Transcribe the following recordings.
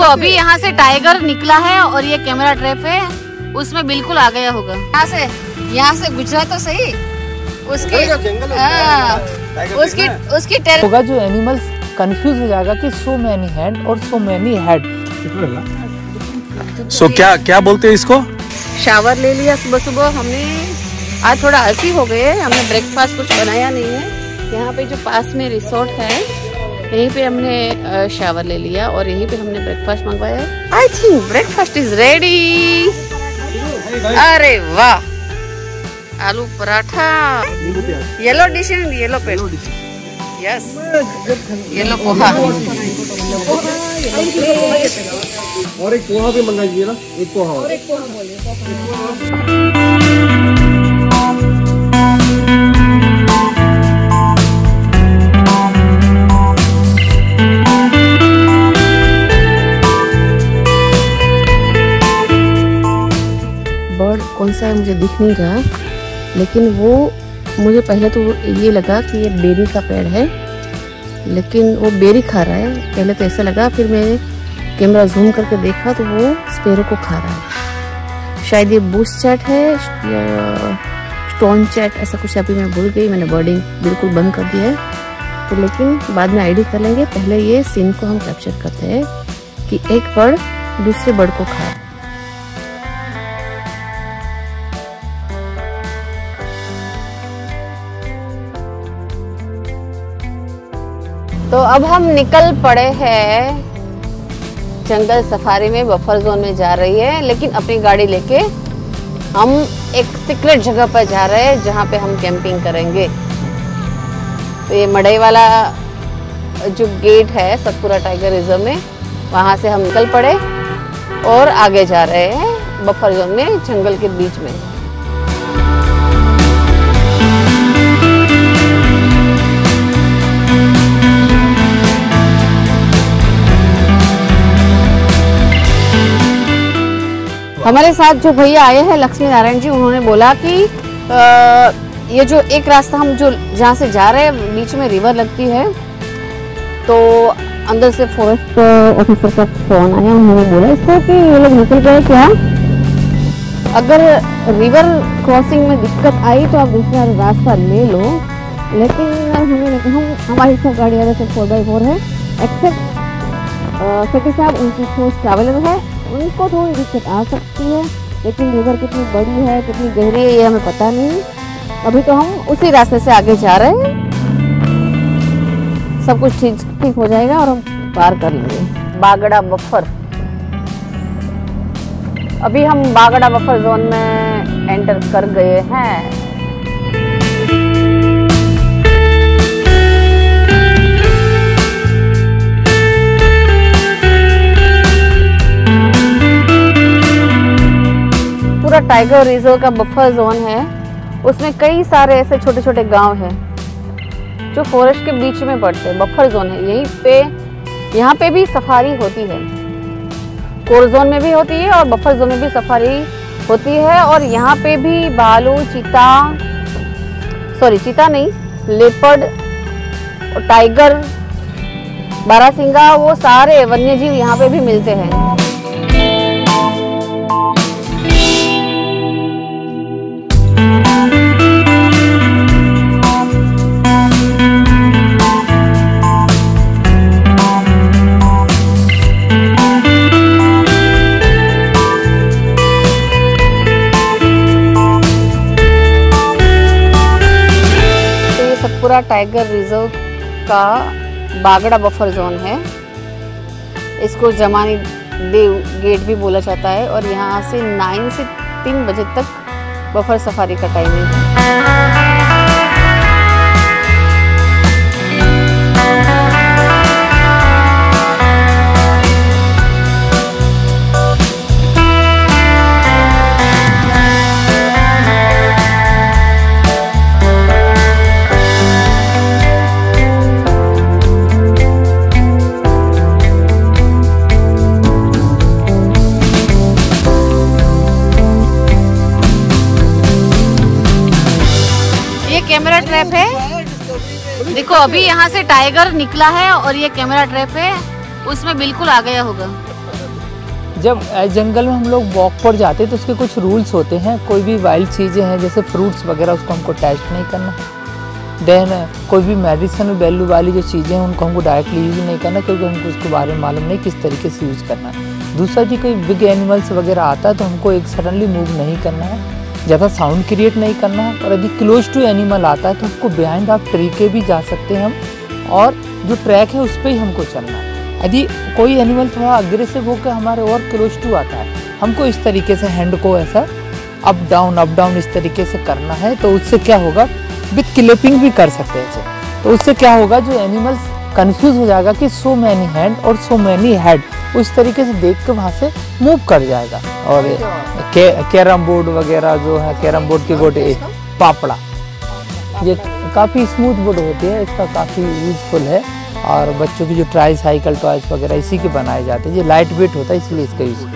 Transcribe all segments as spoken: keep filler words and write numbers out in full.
अभी यहाँ से टाइगर निकला है और ये कैमरा ट्रैप है, उसमें बिल्कुल आ गया होगा। यहाँ से यहाँ से गुजरा तो सही, उसकी उसकी उसकी होगा जो एनिमल्स कंफ्यूज हो जाएगा कि सो मैनी हेड और सो मैनी हेड। सो क्या क्या बोलते हैं इसको? शावर ले लिया सुबह सुबह हमने। आज थोड़ा हल्की हो गए, हमने ब्रेकफास्ट कुछ बनाया नहीं है। यहाँ पे जो पास में रिसोर्ट है यहीं पे हमने शावर ले लिया और यहीं पे हमने ब्रेकफास्ट मंगवाया। I think breakfast is ready. अरे वाह, aloo paratha, yellow dish and yellow paste, yes yellow poha. और एक पोहा भी मंगाइए ना, एक पोहा और एक पोहा बोलिए। बर्ड कौन सा है मुझे दिख नहीं रहा, लेकिन वो मुझे पहले तो ये लगा कि ये बेरी का पेड़ है, लेकिन वो बेरी खा रहा है। पहले तो ऐसा लगा, फिर मैंने कैमरा जूम करके देखा तो वो स्पेरो को खा रहा है। शायद ये बूस चैट है या स्टोन चैट, ऐसा कुछ अभी मैं भूल गई। मैंने बर्डिंग बिल्कुल बंद कर दिया है, तो लेकिन बाद में आईडी कर लेंगे। पहले ये सीन को हम कैप्चर करते हैं कि एक बर्ड दूसरे बर्ड को खा। तो अब हम निकल पड़े हैं जंगल सफारी में, बफर जोन में जा रही है, लेकिन अपनी गाड़ी लेके हम एक सीक्रेट जगह पर जा रहे हैं जहाँ पे हम कैंपिंग करेंगे। तो ये मड़ई वाला जो गेट है सतपुरा टाइगर रिजर्व में, वहाँ से हम निकल पड़े और आगे जा रहे हैं बफर जोन में, जंगल के बीच में। हमारे साथ जो भैया आए हैं लक्ष्मी नारायण जी, उन्होंने बोला कि आ, ये जो एक रास्ता हम जो जहाँ से जा रहे हैं बीच में रिवर लगती है, तो अंदर से फॉरेस्ट ऑफिसर का फोन आया। उन्होंने बोला इसको कि ये लोग निकल गए क्या, अगर रिवर क्रॉसिंग में दिक्कत आई तो आप दूसरा रास्ता ले लो। लेकिन हमें हम हमारी सब गाड़ी वाले सब फोर बाई फोर है, एक्सेप्ट सती साहब, उनकी फोर्स ट्रैवलर है, उनको थोड़ी दिक्कत आ सकती है। लेकिन रिवर कितनी बड़ी है, कितनी गहरी है, ये हमें पता नहीं। अभी तो हम उसी रास्ते से आगे जा रहे हैं, सब कुछ ठीक ठीक हो जाएगा और हम पार कर लेंगे बागड़ा बफर। अभी हम बागड़ा बफर जोन में एंटर कर गए हैं। पूरा टाइगर रिजर्व का बफर जोन है, उसमें कई सारे ऐसे छोटे छोटे गांव हैं जो फॉरेस्ट के बीच में पड़ते हैं। बफर जोन है, यहीं पे यहाँ पे भी सफारी होती है, कोर जोन में भी होती है और बफर जोन में भी सफारी होती है। और यहाँ पे भी भालू, चीता, सॉरी चीता नहीं, लेपर्ड और टाइगर, बारासिंगा, वो सारे वन्य जीव यहाँ पे भी मिलते हैं। सतपुरा टाइगर रिजर्व का बागड़ा बफर जोन है, इसको जमानी देव गेट भी बोला जाता है। और यहाँ से नाइन से तीन बजे तक बफर सफारी का टाइमिंग है। कैमरा ट्रैप है, देखो अभी यहाँ से टाइगर निकला है और ये कैमरा ट्रैप है, उसमें बिल्कुल आ गया होगा। जब जंगल में हम लोग वॉक पर जाते हैं तो उसके कुछ रूल्स होते हैं। कोई भी वाइल्ड चीज़ें हैं जैसे फ्रूट्स वगैरह उसको हमको टेस्ट नहीं करना। देन कोई भी मेडिसिनल वैल्यू वाली जो चीज़ें हैं उनको हमको डायरेक्टली यूज़ नहीं करना, क्योंकि हमको उसके बारे में मालूम नहीं किस तरीके से यूज़ करना है। दूसरा जी कोई बिग एनिमल्स वगैरह आता है तो हमको एक सडनली मूव नहीं करना है, ज़्यादा साउंड क्रिएट नहीं करना है। और यदि क्लोज टू एनिमल आता है तो हमको बिहाइंड ऑफ ट्री के भी जा सकते हैं हम, और जो ट्रैक है उस पर ही हमको चलना है। यदि कोई एनिमल थोड़ा अग्रेसिव होकर हमारे और क्लोज टू आता है, हमको इस तरीके से हैंड को ऐसा अप डाउन अप डाउन इस तरीके से करना है। तो उससे क्या होगा, विथ क्लिपिंग भी कर सकते हैं इसे। तो उससे क्या होगा, जो एनिमल्स कंफ्यूज हो जाएगा कि सो मैनी हैंड और सो मैनी हेड, उस तरीके से देख के वहाँ से मूव कर जाएगा। और के, कैरम बोर्ड वगैरह जो है, कैरम बोर्ड के गोटे पापड़ा, ये काफ़ी स्मूथ बोर्ड होती है, इसका काफ़ी यूजफुल है। और बच्चों की जो ट्राई साइकिल टॉयज वगैरह इसी के बनाए जाते हैं। ये लाइट वेट होता है इसलिए इसका यूज।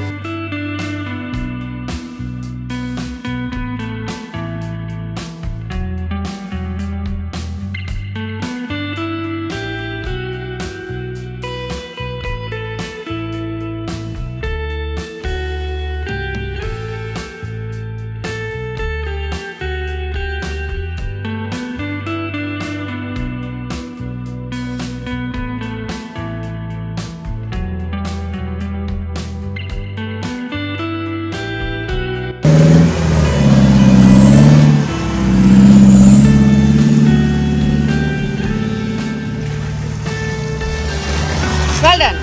Well done.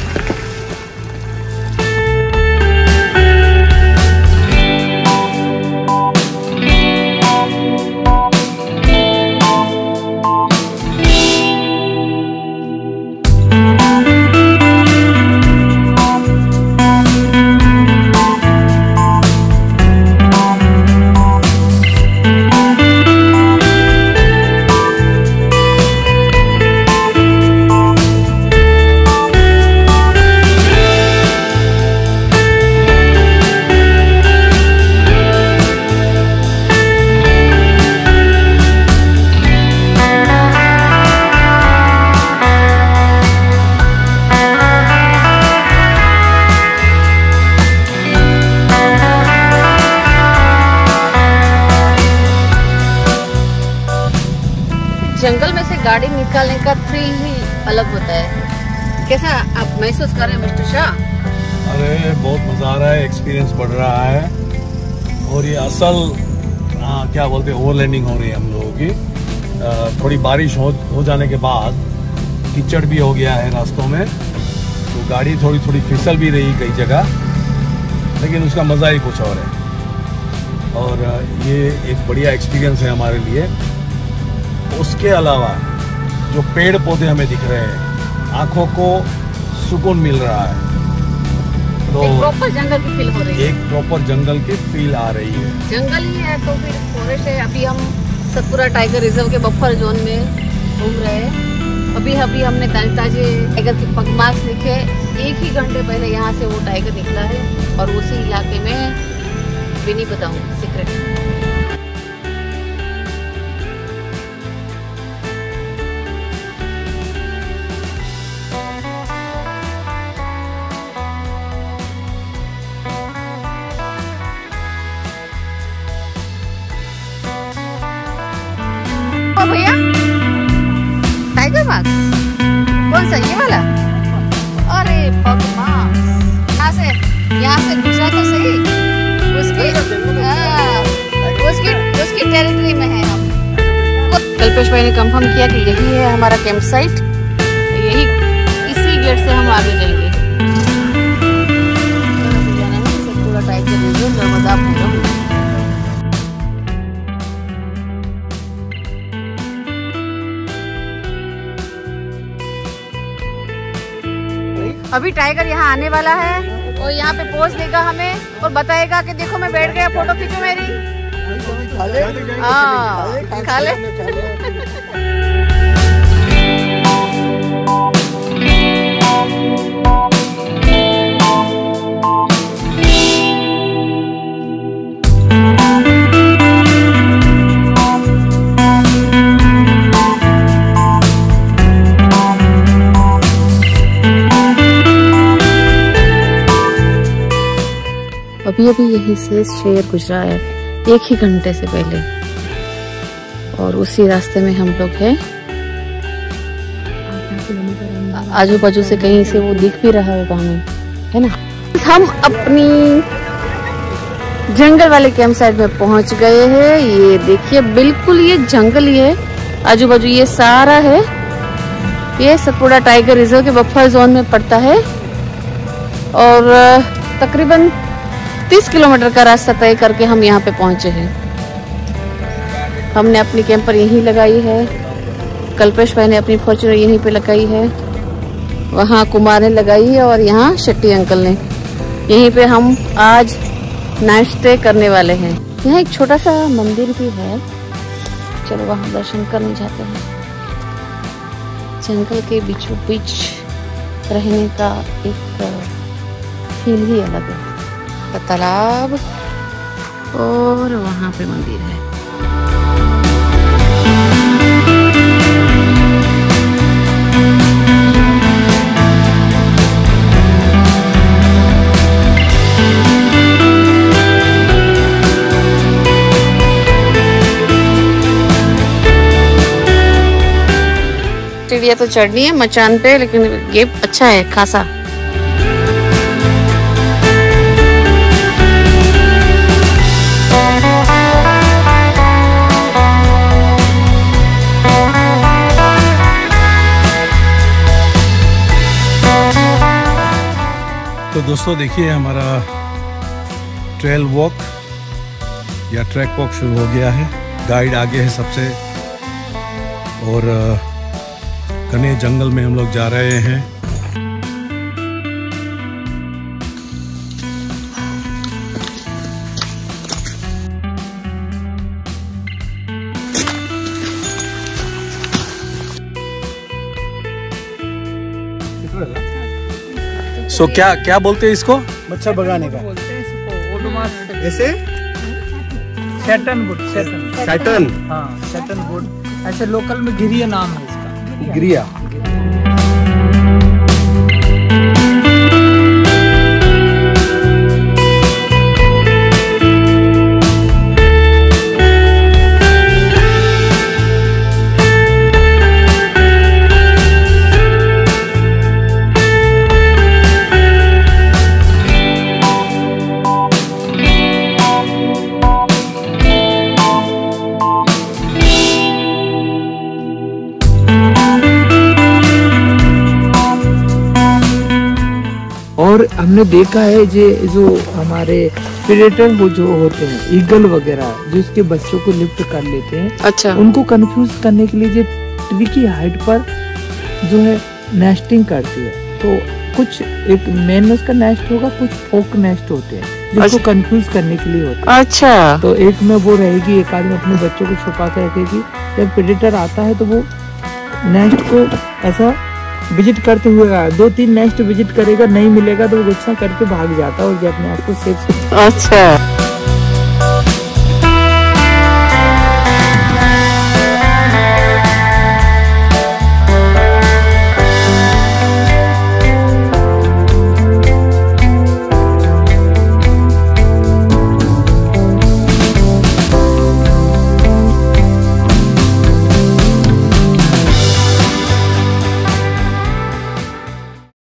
जंगल में से गाड़ी निकालने का थ्रिल ही अलग होता है। कैसा आप महसूस कर रहे हैं मिस्टर शाह? अरे बहुत मजा आ रहा है, एक्सपीरियंस बढ़ रहा है। और ये असल आ, क्या बोलते हैं, ओवरलैंडिंग हो रही है हम लोगों की। आ, थोड़ी बारिश हो, हो जाने के बाद कीचड़ भी हो गया है रास्तों में, तो गाड़ी थोड़ी थोड़ी फिसल भी रही कई जगह, लेकिन उसका मज़ा ही कुछ और है। और ये एक बढ़िया एक्सपीरियंस है हमारे लिए। उसके अलावा जो पेड़ पौधे हमें दिख रहे हैं, आंखों को सुकून मिल रहा है। तो एक प्रॉपर जंगल की फील हो रही है। एक प्रॉपर जंगल की फील आ रही है। जंगल ही है तो फिर फॉरेस्ट है। अभी हम सतपुरा टाइगर रिजर्व के बफर जोन में घूम रहे हैं। अभी अभी हमने ताजे टाइगर के पगमार्क्स दिखे। एक ही घंटे पहले यहाँ से वो टाइगर निकला है, और उसी इलाके में भी नहीं बताऊँ सीक्रेट। भैया टाइगर मार्क्स कौन सा, ये वाला? अरे पगमार्क्स यहाँ से यहाँ से गुजरा तो सही, उसकी हाँ, उसकी उसकी टेरिटरी में है हम। कल्पेश भाई ने कंफर्म किया कि यही है हमारा कैंप साइट। यही इसी गेट से हम आगे जाएंगे। जाना है सतपुरा टाइगर रिजर्व नर्मदापुरम। अभी टाइगर यहाँ आने वाला है और यहाँ पे पोज देगा हमें और बताएगा कि देखो मैं बैठ गया, फोटो खींचो मेरी। हाँ खा ले। अभी अभी यहीं से शेर गुजरा है एक ही घंटे से पहले, और उसी रास्ते में हम लोग हैं। आजू बाजू से कहीं से वो दिख भी रहा होगा हमें, है ना। हम अपनी जंगल वाले कैंप साइट में पहुंच गए हैं। ये देखिए बिल्कुल ये जंगल ही है, आजू बाजू ये सारा है। ये सतपुड़ा टाइगर रिजर्व के बफर जोन में पड़ता है और तकरीबन तीस किलोमीटर का रास्ता तय करके हम यहाँ पे पहुंचे हैं। हमने अपनी कैंपर यहीं लगाई है, कल्पेश भाई ने अपनी फॉर्च्यूनर यहीं पे लगाई है, वहाँ कुमार ने लगाई है और यहाँ शेट्टी अंकल ने। यहीं पे हम आज नाइट स्टे करने वाले हैं। यहाँ एक छोटा सा मंदिर भी है, चलो वहाँ दर्शन करने जाते हैं। जंगल के बीचों बीच रहने का एक फील ही अलग है। तालाब और वहाँ पे मंदिर है। सीढ़ियाँ तो चढ़नी है मचान पे, लेकिन ये अच्छा है खासा। तो दोस्तों देखिए हमारा ट्रेल वॉक या ट्रैक वॉक शुरू हो गया है। गाइड आगे है सबसे, और घने जंगल में हम लोग जा रहे हैं। सो so, क्या क्या बोलते हैं इसको? मच्छर भगाने का बोलते हैं इसको। ऐसे सैटन वुड, सैटन सैटन, हाँ सैटन वुड, ऐसे लोकल में गिरिया नाम है इसका, गिरिया। और हमने देखा है जे जो हमारे प्रेडेटर वो जो होते हैं ईगल वगैरह, जो इसके बच्चों को लिफ्ट कर लेते हैं, अच्छा, उनको कंफ्यूज करने के लिए जो ट्री की हाइट पर जो है नेस्टिंग करती है। तो कुछ एक मेन उसका नेस्ट होगा, कुछ फोक नेस्ट होते हैं जिसको कंफ्यूज करने के लिए होता है। अच्छा, तो एक में वो रहेगी, एक आदमी अपने बच्चों को छुपा के रखेगी। जब प्रेडेटर आता है तो वो नेस्ट को ऐसा विजिट करते हुए आया, दो तीन नेस्ट विजिट करेगा, नहीं मिलेगा तो वो गुस्सा करके भाग जाता है और ये अपने आप को सेफ। अच्छा।